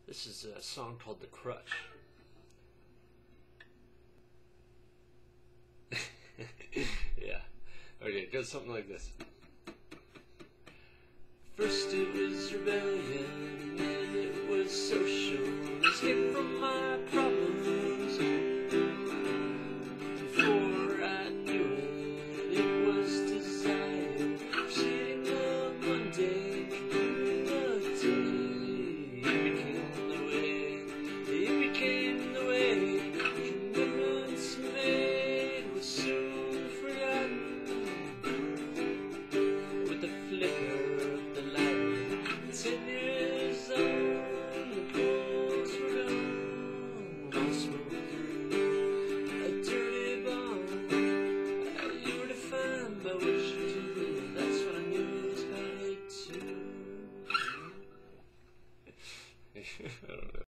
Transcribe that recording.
This is a song called The Crutch. Yeah. Okay, it goes something like this. First it was rebellion, then it was social escape from my problems. Before I knew it, it was desire, proceeding the mundane, the day. It became the way, it became the way. Commitments made were soon forgotten. With the flicker of the light, 10 years on, the coals were gone. All smoke through a dirty barn. You were defined by what you do. That's what I knew was about it too. I don't know.